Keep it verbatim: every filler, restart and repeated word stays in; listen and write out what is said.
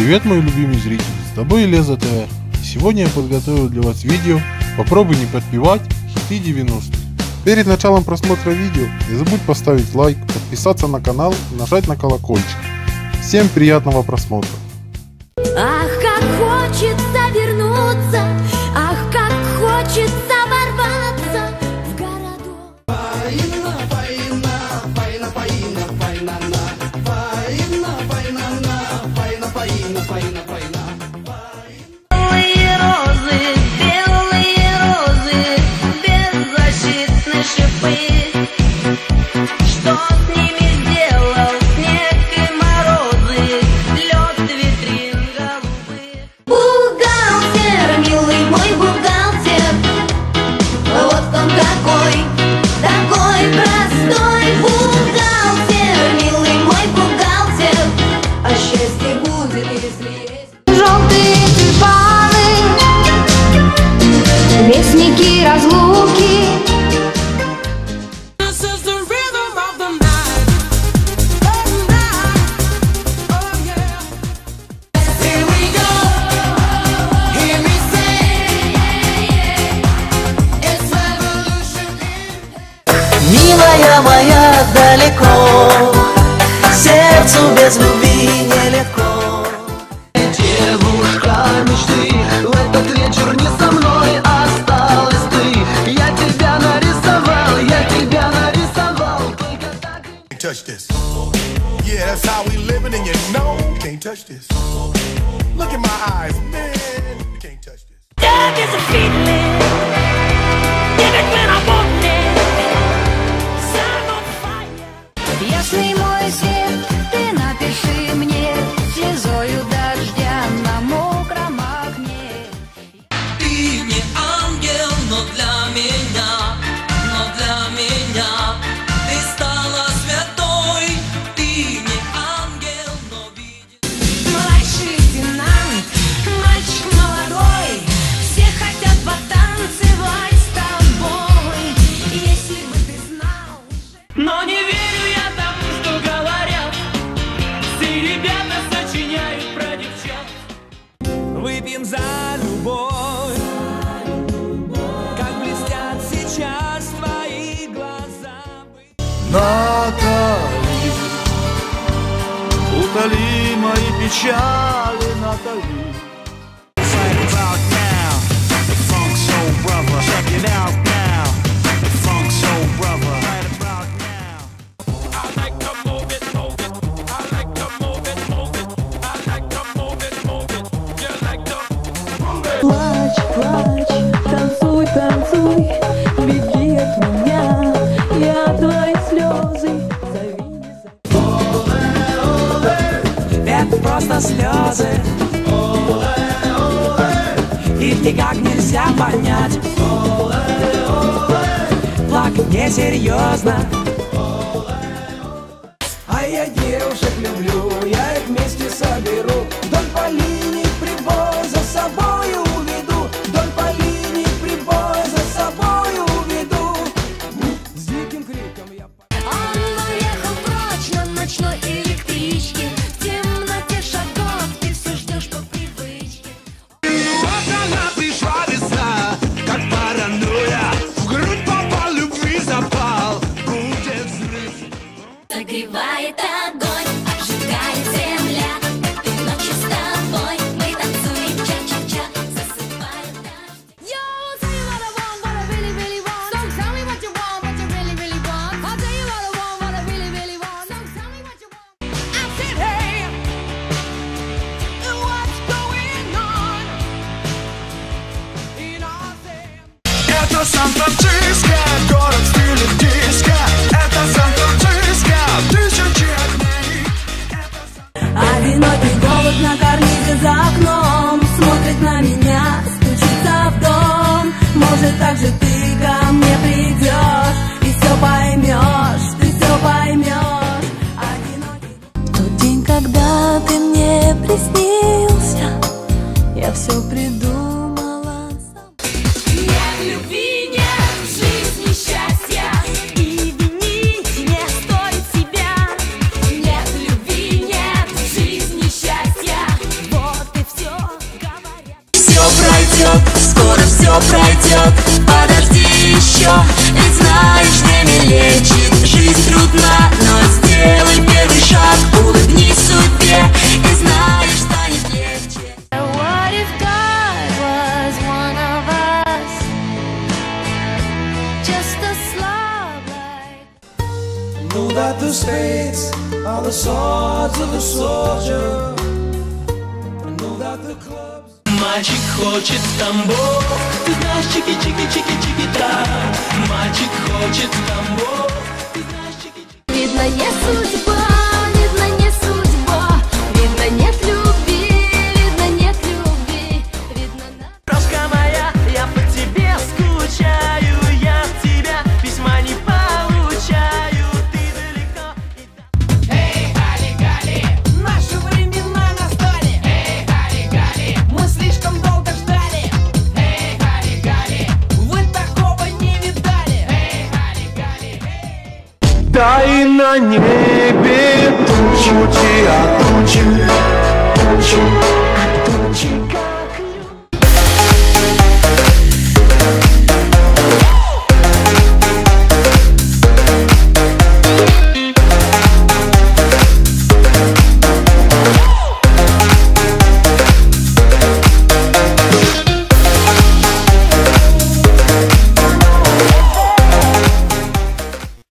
Привет, мой любимый зритель, с тобой Леза ТВ. Сегодня я подготовил для вас видео «Попробуй не подпевать хиты девяностых». Перед началом просмотра видео не забудь поставить лайк, подписаться на канал и нажать на колокольчик. Всем приятного просмотра. Ах, как хочется вернуться, ах, как хочется ворваться в городок. Фаина, фаина, фаина, фаина, фаина, фаина, фаина, фаина, фаина, фаина, фаина. Белые розы, белые розы, беззащитны шипы. Что с ними сделал снег и морозы, лед витрин голубых? Бухгалтер, милый мой бухгалтер, вот он какой, такой простой. Бухгалтер, милый мой бухгалтер, а счастье будет, если есть. Желтые тюльпаны, вестники разлуки. Милая моя, далеко, сердцу без любви нелегко. Девушка мечты, в этот вечер не со мной осталась ты. Я тебя нарисовал, я тебя нарисовал, только так. Can't touch this. Yeah, that's how we living, and you know you can't touch this. Look in my eyes, man, you can't touch this. Love is a feeling, give it when I want it. I'm on fire. Ясный мой свет, ты напиши мне слезою дождя на мокром окне. Ты не ангел, но для меня, но для меня ты стала святой. Ты не ангел, но видишь. Младший лейтенант, мальчик молодой, все хотят потанцевать с тобой. Если бы ты знал, Но не верю я тому, что говорят. Все ребята сочиняют про девчат. Выпьем за любовь, как блестят сейчас твои глаза. Натали, утоли мои печали, Натали. Right about now, the funk soul brother, check it out now, the funk soul brother. Right about now. I like to move it, move it. I like to move it, move it. I like to move it, move it. You like to move it. Плачь, плачь, танцуй, танцуй, беги от меня, я твои слезы зови, не зови. Это просто слезы, их никак нельзя понять. Плакать несерьезно. А я девушек люблю, я их вместе соберу. Вдоль по линии прибой за собою уведу. Вдоль по линии прибой за собою уведу. С диким криком я... он уехал прочь на ночной электричке. В темноте шагов ты все ждешь по привычке. Вот она пришла весна, как паранойя, в грудь попал, любви запал, будет взрыв. Согревает огонь, обжигает земля. Этой ночью с тобой мы танцуем ча-ча-ча, засыпает дождь. Yo, tell you what I want, what I really, really want. So tell me what you want, what you really, really want. I'll tell you what I want, what I really, really want. So tell me what you want. I said, hey, what's going on? You know I said. Это Сан-Франциско, город в стиле диско. Это Сан-Франциско, тысячи огней. Одинокий голубь на карнизе за окном смотрит на меня, стучится в дом. Может, так же ты ко мне придешь и все поймешь, ты все поймешь. Одинокий тот день, когда ты мне приснился, я все придумала сама. Нет любви, нет жизни, счастья, и винить не стоит себя. Нет любви, нет жизни, счастья, вот пройдет. Подожди еще, ведь знаешь, время лечит. Жизнь трудна, но сделай первый шаг. Улыбнись судьбе и знаешь, станет легче. What if God was one of us? Just a slob like Know that the spades are the swords of a soldier. Know that the clubs. Мальчик хочет Тамбов, ты знаешь, чики-чики-чики-чики-та. Мальчик хочет Тамбов, ты знаешь, чики-чики. видно не судьба, видно не судьба, видно нет любви, видно нет любви, видно на... Крошка моя, я по тебе скучаю, я от тебя письма не получаю, ты далеко и Эй, Гали-Гали, наши времена настали. Эй, Гали-Гали, мы слишком долго ждали. Эй, Гали-Гали, вы такого не видали. Эй, Гали-Гали, эй. Да и на небе тучи, а тучи